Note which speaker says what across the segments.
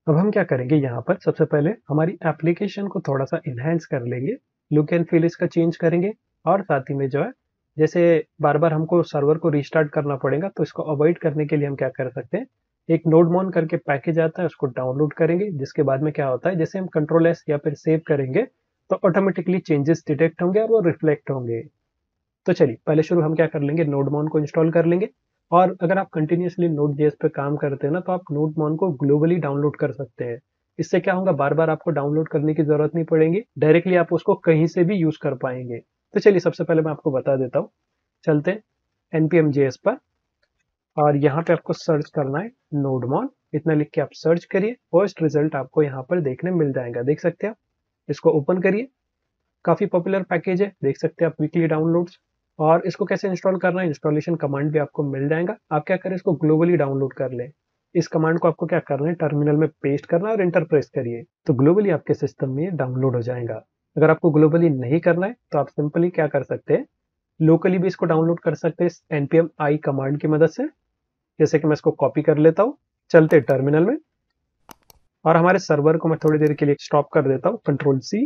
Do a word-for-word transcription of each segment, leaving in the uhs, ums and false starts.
Speaker 1: अब हम क्या करेंगे, यहाँ पर सबसे पहले हमारी एप्लीकेशन को थोड़ा सा इन्हेंस कर लेंगे, लुक एंड फील इसका चेंज करेंगे। और साथ ही में जो है, जैसे बार बार हमको सर्वर को रिस्टार्ट करना पड़ेगा, तो इसको अवॉइड करने के लिए हम क्या कर सकते हैं, एक नोडमोन करके पैकेज आता है, उसको डाउनलोड करेंगे। जिसके बाद में क्या होता है, जैसे हम कंट्रोल एस या फिर सेव करेंगे तो ऑटोमेटिकली चेंजेस डिटेक्ट होंगे और वो रिफ्लेक्ट होंगे। तो चलिए पहले शुरू हम क्या कर लेंगे, नोडमोन को इंस्टॉल कर लेंगे। और अगर आप कंटिन्यूसली नोड जेएस पे काम करते हैं ना, तो आप नोडमोन को ग्लोबली डाउनलोड कर सकते हैं। इससे क्या होगा, बार बार आपको डाउनलोड करने की जरूरत नहीं पड़ेगी, डायरेक्टली आप उसको कहीं से भी यूज कर पाएंगे। तो चलिए सबसे पहले मैं आपको बता देता हूँ। चलते हैं एनपीएम जेएस पर, और यहाँ पे आपको सर्च करना है नोडमोन। इतना लिख के आप सर्च करिए, फर्स्ट रिजल्ट आपको यहाँ पर देखने मिल जाएगा, देख सकते हैं आप। इसको ओपन करिए, काफी पॉपुलर पैकेज है, देख सकते हैं आप, वीकली डाउनलोड्स। और इसको कैसे इंस्टॉल करना है, इंस्टॉलेशन कमांड भी आपको मिल जाएगा। आप क्या करें, इसको ग्लोबली डाउनलोड कर लें। इस कमांड को आपको क्या करना है, टर्मिनल में पेस्ट करना है और एंटर प्रेस करिए, तो ग्लोबली आपके सिस्टम में ये डाउनलोड हो जाएगा। अगर आपको ग्लोबली नहीं करना है तो आप सिंपली क्या कर सकते हैं, लोकली भी इसको डाउनलोड कर सकते हैं एनपीएम आई कमांड की मदद से। जैसे कि मैं इसको कॉपी कर लेता हूँ, चलते टर्मिनल में, और हमारे सर्वर को मैं थोड़ी देर के लिए स्टॉप कर देता हूँ, control C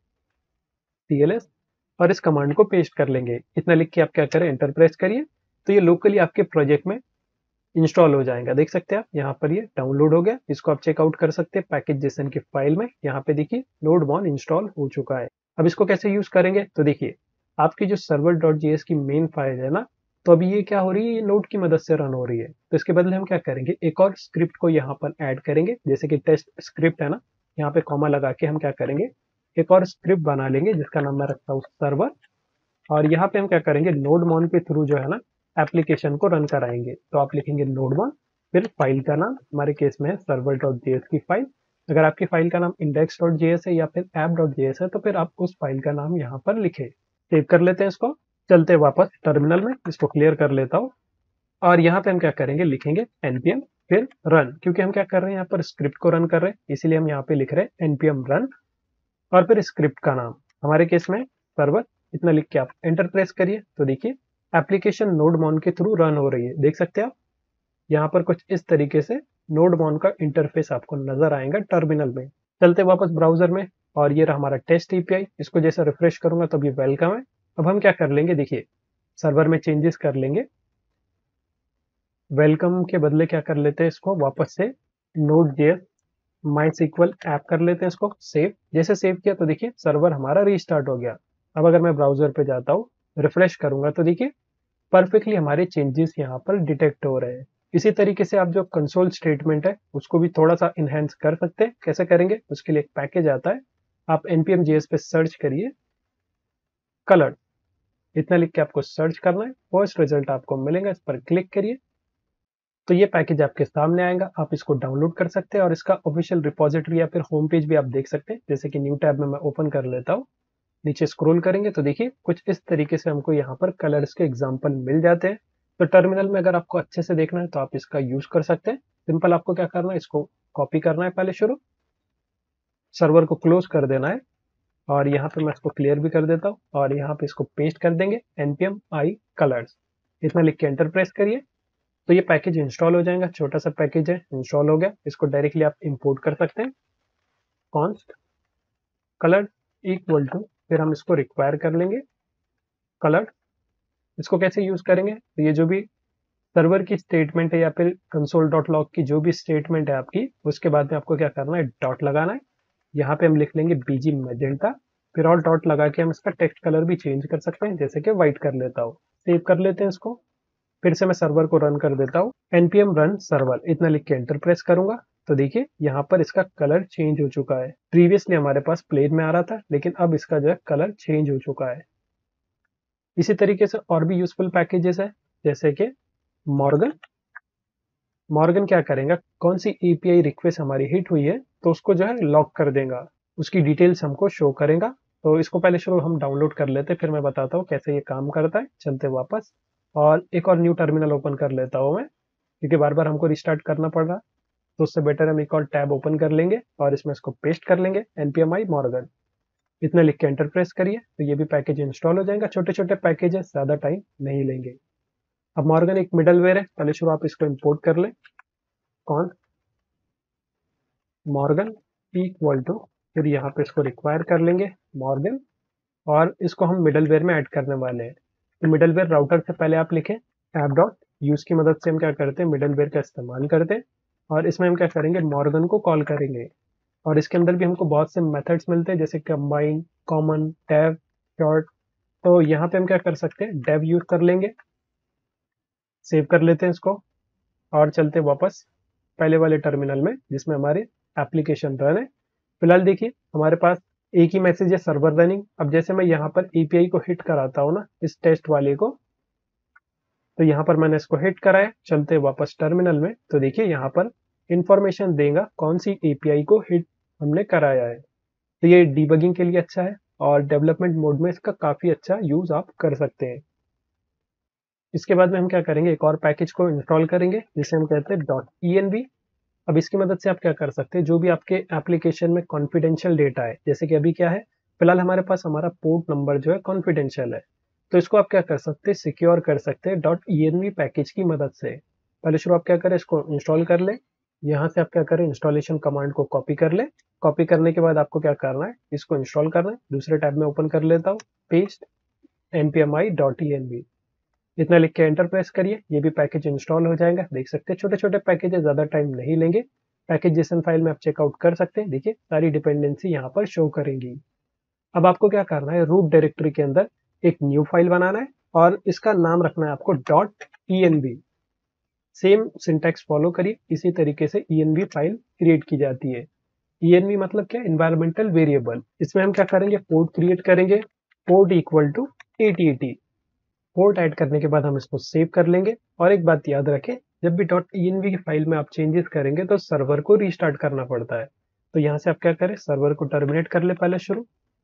Speaker 1: T L S, और इस कमांड को पेस्ट कर लेंगे। इतना लिख के आप क्या करें, एंटर प्रेस करिए, तो ये लोकली आपके प्रोजेक्ट में इंस्टॉल हो जाएगा। देख सकते हैं आप, यहाँ पर ये डाउनलोड हो गया। इसको आप चेकआउट कर सकते हैं पैकेज जेसन की फाइल में। यहाँ पे देखिए नोडमोन इंस्टॉल हो चुका है। अब इसको कैसे यूज करेंगे, तो देखिए आपकी जो सर्वर डॉट जीएस की मेन फाइल है ना, तो अभी ये क्या हो रही है, ये नोड की मदद से रन हो रही है। तो इसके बदले हम क्या करेंगे, एक और स्क्रिप्ट को यहाँ पर ऐड करेंगे, जैसे कि टेस्ट स्क्रिप्ट है ना, यहाँ पे कॉमा लगा के हम क्या करेंगे, एक और स्क्रिप्ट बना लेंगे जिसका नाम मैं रखता हूँ सर्वर। और यहाँ पे हम क्या करेंगे, नोडमोन के थ्रू जो है ना एप्लीकेशन को रन कराएंगे। तो आप लिखेंगे नोडमोन, फिर फाइल का नाम, हमारे केस में है सर्वर डॉट जेएस की फाइल। अगर आपकी फाइल का नाम इंडेक्स डॉट जेएस है या फिर ऐप डॉट जेएस है, तो फिर आप उस फाइल का नाम यहाँ पर लिखे। सेव कर लेते हैं इसको, चलते वापस टर्मिनल में, इसको क्लियर कर लेता हूँ। और यहाँ पे हम क्या करेंगे, लिखेंगे एनपीएम फिर रन, क्योंकि हम क्या कर रहे हैं, यहाँ पर स्क्रिप्ट को रन कर रहे हैं, इसीलिए हम यहाँ पे लिख रहे हैं एनपीएम रन। और फिर स्क्रिप्ट का नाम, हमारे केस में सर्वर। इतना लिख के आप एंटर प्रेस करिए, तो देखिए एप्लीकेशन नोडमोन के थ्रू रन हो रही है। देख सकते हैं आप, यहाँ पर कुछ इस तरीके से नोडमोन का इंटरफेस आपको नजर आएगा टर्मिनल में। चलते वापस ब्राउजर में, और ये रहा हमारा टेस्ट एपीआई। इसको जैसे रिफ्रेश करूंगा तो ये वेलकम है। अब हम क्या कर लेंगे, देखिए सर्वर में चेंजेस कर लेंगे। वेलकम के बदले क्या कर लेते हैं, इसको वापस से node JS MySQL app कर लेते हैं, इसको सेव। जैसे सेव किया तो देखिए सर्वर हमारा रीस्टार्ट हो गया। अब अगर मैं ब्राउजर पे जाता हूँ, रिफ्रेश करूंगा, तो देखिए परफेक्टली हमारे चेंजेस यहाँ पर डिटेक्ट हो रहे हैं। इसी तरीके से आप जो कंसोल स्टेटमेंट है उसको भी थोड़ा सा इनहेंस कर सकते हैं। कैसे करेंगे, उसके लिए एक पैकेज आता है, आप npm js पे सर्च करिए कलर। इतना लिख के आपको सर्च करना है, फर्स्ट रिजल्ट आपको मिलेगा, इस पर क्लिक करिए, तो ये पैकेज आपके सामने आएगा। आप इसको डाउनलोड कर सकते हैं और इसका ऑफिशियल रिपोजिटरी या फिर होम पेज भी आप देख सकते हैं। जैसे कि न्यू टैब में मैं ओपन कर लेता हूँ, नीचे स्क्रॉल करेंगे तो देखिए कुछ इस तरीके से हमको यहाँ पर कलर्स के एग्जाम्पल मिल जाते हैं। तो टर्मिनल में अगर आपको अच्छे से देखना है तो आप इसका यूज कर सकते हैं। सिंपल आपको क्या करना है, इसको कॉपी करना है पहले शुरू, सर्वर को क्लोज कर देना है, और यहाँ पे मैं इसको क्लियर भी कर देता हूँ, और यहाँ पे इसको पेस्ट कर देंगे npm i colors। इतना लिख के एंटर प्रेस करिए, तो ये पैकेज इंस्टॉल हो जाएगा। छोटा सा पैकेज है, इंस्टॉल हो गया। इसको डायरेक्टली आप इंपोर्ट कर सकते हैं, कॉन्स्ट कलर इक्वल टू, फिर हम इसको रिक्वायर कर लेंगे कलर। इसको कैसे यूज करेंगे, तो ये जो भी सर्वर की स्टेटमेंट है या फिर कंसोल डॉट लॉग की जो भी स्टेटमेंट है आपकी, उसके बाद में आपको क्या करना है, डॉट लगाना है। यहाँ पे हम लिख लेंगे बीजी मैजेंटा, फिर और डॉट लगा के हम इसका टेक्स्ट कलर भी चेंज कर सकते हैं, जैसे कि व्हाइट कर लेता हूँ। सेव कर लेते हैं इसको, फिर से मैं सर्वर को रन कर देता हूँ, npm रन सर्वर। इतना लिख के एंटर प्रेस करूंगा, तो देखिए यहाँ पर इसका कलर चेंज हो चुका है। प्रीवियसली हमारे पास प्लेन में आ रहा था, लेकिन अब इसका जो है कलर चेंज हो चुका है। इसी तरीके से और भी यूजफुल पैकेजेस है, जैसे कि मॉर्गन। मॉर्गन क्या करेगा, कौन सी एपीआई रिक्वेस्ट हमारी हिट हुई है तो उसको जो है लॉक कर देगा, उसकी डिटेल्स हमको शो करेगा। तो इसको पहले शुरू हम डाउनलोड कर लेते हैं, फिर मैं बताता हूँ कैसे ये काम करता है। चलते वापस, और एक और न्यू टर्मिनल ओपन कर लेता हूँ मैं, क्योंकि बार बार हमको रिस्टार्ट करना पड़ रहा, तो उससे बेटर हम एक और टैब ओपन कर लेंगे और इसमें इसको पेस्ट कर लेंगे npm i मॉर्गन। इतना लिख के एंटर प्रेस करिए, तो ये भी पैकेज इंस्टॉल हो जाएगा। छोटे छोटे पैकेज है, ज्यादा टाइम नहीं लेंगे। अब मॉर्गन एक मिडलवेयर है, पहले शुरू आप इसको इंपोर्ट कर लें, कौन मॉर्गन इक्वल टू, फिर यहाँ पे इसको रिक्वायर कर लेंगे मॉर्गन, और इसको हम मिडलवेयर में ऐड करने वाले हैं। तो मिडलवेयर राउटर से पहले आप लिखें ऐप डॉट यूज की मदद से हम क्या करते हैं, मिडलवेयर का इस्तेमाल करते हैं, और इसमें हम क्या करेंगे, मॉर्गन को कॉल करेंगे। और इसके अंदर भी हमको बहुत से मेथड्स मिलते हैं, जैसे कंबाइन, कॉमन, डेव, शॉर्ट। तो यहाँ पे हम क्या कर सकते हैं, डेव यूज कर लेंगे। सेव कर लेते हैं इसको और चलते हैं वापस पहले वाले टर्मिनल में जिसमें हमारे एप्लीकेशन रन है। फिलहाल देखिए हमारे पास एक ही मैसेज है, सर्वर रनिंग। अब जैसे मैं यहाँ पर एपीआई को हिट कराता हूँ ना, इस टेस्ट वाले को, तो यहाँ पर मैंने इसको हिट कराया। चलते वापस टर्मिनल में, तो देखिए यहाँ पर इंफॉर्मेशन देगा कौन सी एपीआई को हिट हमने कराया है। तो ये डीबगिंग के लिए अच्छा है और डेवलपमेंट मोड में इसका काफी अच्छा यूज आप कर सकते हैं। इसके बाद में हम क्या करेंगे, एक और पैकेज को इंस्टॉल करेंगे जिसे हम कहते हैं डॉट ई एन वी। अब इसकी मदद से आप क्या कर सकते हैं, जो भी आपके एप्लीकेशन में कॉन्फिडेंशियल डेटा है, जैसे कि अभी क्या है, फिलहाल हमारे पास हमारा पोर्ट नंबर जो है कॉन्फिडेंशियल है, तो इसको आप क्या कर सकते हैं, सिक्योर कर सकते हैं dot E N V package की मदद से। पहले शुरू आप क्या करें, इसको इंस्टॉल कर ले। यहाँ से आप क्या करें, इंस्टॉलेशन कमांड को कॉपी कर ले। कॉपी करने के बाद आपको क्या करना है, इसको इंस्टॉल करना है। दूसरे टैब में ओपन कर लेता हूँ, paste npmi dot E N V, इतना लिख के एंटर प्रेस करिए। ये भी पैकेज इंस्टॉल हो जाएगा। देख सकते हैं छोटे छोटे पैकेज है, ज्यादा टाइम नहीं लेंगे। पैकेज जेसन फाइल में आप चेकआउट कर सकते हैं। देखिए सारी डिपेंडेंसी यहाँ पर शो करेंगी। अब आपको क्या करना है, रूट डायरेक्टरी के अंदर एक न्यू फाइल बनाना है और इसका नाम रखना है आपको dot E N V. Same syntax follow करिए, इसी तरीके से E N V file create की जाती है। ई एन वी मतलब क्या, इन्वायरमेंटल वेरिएबल। इसमें हम क्या करेंगे, पोर्ट क्रिएट करेंगे, port equal to eighty eighty. Port add करने के बाद हम इसको सेव कर लेंगे। और एक बात याद रखें, जब भी डॉट ई एन वी की फाइल में आप चेंजेस करेंगे तो सर्वर को रीस्टार्ट करना पड़ता है। तो यहाँ से आप क्या करें, सर्वर को टर्मिनेट कर ले पहले शुरू,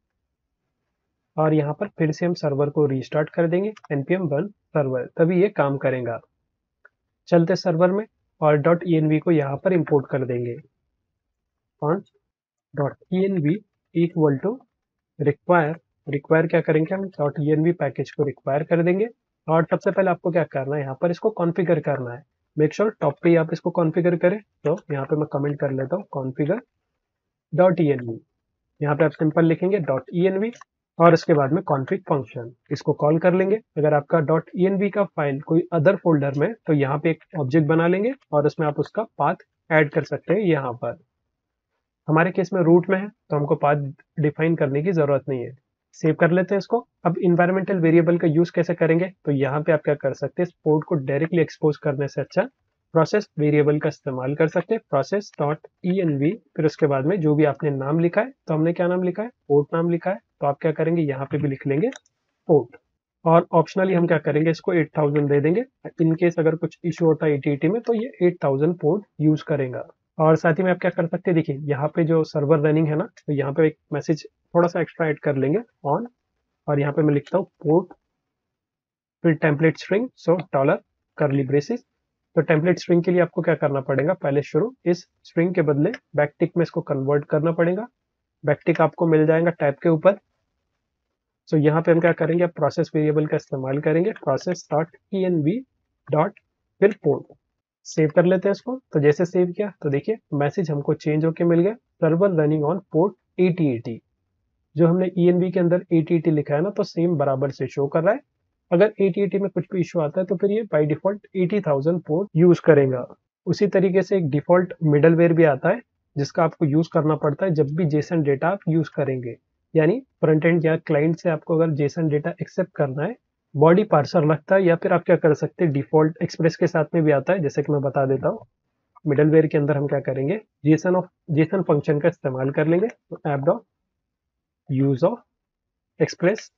Speaker 1: और यहाँ पर फिर से हम सर्वर को रीस्टार्ट कर देंगे npm run सर्वर, तभी ये काम करेगा। चलते सर्वर में और डॉट ई एन वी को यहाँ पर इंपोर्ट कर देंगे। पांच dot E N V equal to require. Require क्या करेंगे, हम dot E N V package को रिक्वायर कर देंगे। और सबसे पहले आपको क्या करना है, यहाँ पर इसको कॉन्फ़िगर करना है। मेक श्योर टॉप पे ही आप इसको कॉन्फ़िगर करें। तो यहाँ पे मैं कमेंट कर लेता हूँ, configure dot E N V. यहाँ पे आप सिंपल लिखेंगे डॉट ई एन वी और इसके बाद में कॉन्फ़िग फंक्शन, इसको कॉल कर लेंगे। अगर आपका डॉट ई एन वी का फाइल कोई अदर फोल्डर में, तो यहाँ पे एक ऑब्जेक्ट बना लेंगे और उसमें आप उसका पाथ ऐड कर सकते हैं। यहाँ पर हमारे केस में रूट में है तो हमको पाथ डिफाइन करने की जरूरत नहीं है। सेव कर लेते हैं इसको। अब इन्वायरमेंटल वेरिएबल का यूज कैसे करेंगे, तो यहाँ पे आप क्या कर सकते हैं, पोर्ट को डायरेक्टली एक्सपोज करने से अच्छा प्रोसेस वेरिएबल का इस्तेमाल कर सकते हैं, process dot E N V. फिर उसके बाद में जो भी आपने नाम लिखा है, तो हमने क्या नाम लिखा है, पोर्ट नाम लिखा है, तो आप क्या करेंगे, यहाँ पे भी लिख लेंगे पोर्ट। और ऑप्शनली हम क्या करेंगे, इसको एट थाउजेंड दे देंगे। इन केस अगर कुछ इशू होता है ए टी ए टी में, तो ये एट थाउजेंड पोर्ट यूज करेगा। और साथ ही में आप क्या कर सकते हैं, देखिए यहाँ पे जो सर्वर रनिंग है ना, तो यहाँ पे एक मैसेज थोड़ा सा एक्स्ट्रा ऐड कर लेंगे ऑन, और यहाँ पे मैं लिखता हूँ पोर्ट, फिर template string, so dollar curly braces. तो टेम्पलेट स्ट्रिंग के लिए आपको क्या करना पड़ेगा, पहले शुरू इस स्ट्रिंग के बदले बैकटिक में इसको कन्वर्ट करना पड़ेगा। बैकटिक आपको मिल जाएगा टैब के ऊपर। सो यहाँ पे हम क्या करेंगे, प्रोसेस वेरिएबल का इस्तेमाल करेंगे, process dot E N V dot फिर पोर्ट। सेव कर लेते हैं इसको। तो जैसे सेव किया तो देखिए मैसेज हमको चेंज होके मिल गया, server running on port eighty eighty. जो हमने ई एन वी के अंदर एटी एटी लिखा है ना, तो सेम बराबर से शो कर रहा है। अगर एटी एटी में कुछ भी इशू आता है तो फिर ये by default eighty thousand port use करेगा। उसी तरीके से एक डिफॉल्ट मिडलवेयर भी आता है जिसका आपको यूज करना पड़ता है जब भी जेसन डेटा आप यूज करेंगे। यानी फ्रंट एंड या क्लाइंट से आपको अगर जेसन डेटा एक्सेप्ट करना है, बॉडी पार्सर लगता है, या फिर आप क्या कर सकते हैं, डिफॉल्ट एक्सप्रेस के साथ में भी आता है। जैसे कि मैं बता देता हूँ, मिडलवेयर के अंदर हम क्या करेंगे, जेसन ऑफ जेसन फंक्शन का इस्तेमाल कर लेंगे। तो app dot use of express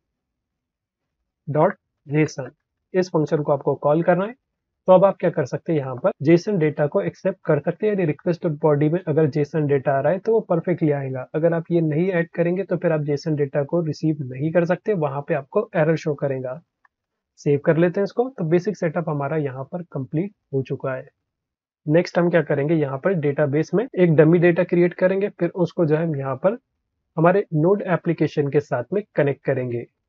Speaker 1: dot JSON, इस फंक्शन को आपको कॉल करना है। तो अब आप क्या कर सकते हैं, यहाँ पर जेसन डेटा को एक्सेप्ट कर सकते हैं। यदि रिक्वेस्ट बॉडी में अगर जेसन डेटा आ रहा है तो वो परफेक्टली आएगा। अगर आप ये नहीं ऐड करेंगे तो फिर आप जेसन डेटा को रिसीव नहीं कर सकते, वहां पे आपको एरर शो करेगा। सेव कर लेते हैं इसको। तो बेसिक सेटअप हमारा यहाँ पर कंप्लीट हो चुका है। नेक्स्ट हम क्या करेंगे, यहाँ पर डेटाबेस में एक डमी डेटा क्रिएट करेंगे, फिर उसको जो है यहाँ पर हमारे नोड एप्लीकेशन के साथ में कनेक्ट करेंगे।